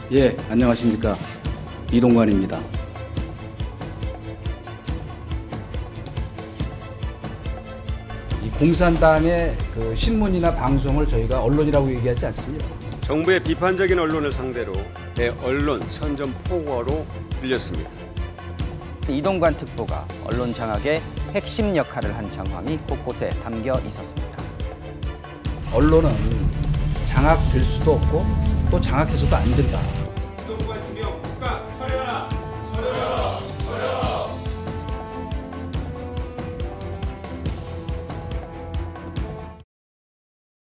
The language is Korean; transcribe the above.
예, 안녕하십니까. 이동관입니다. 이 공산당의 그 신문이나 방송을 저희가 언론이라고 얘기하지 않습니다. 정부의 비판적인 언론을 상대로 언론 선전포고로 들렸습니다. 이동관 특보가 언론 장악의 핵심 역할을 한 정황이 곳곳에 담겨 있었습니다. 언론은 장악될 수도 없고 또 장악해서도 안 된다.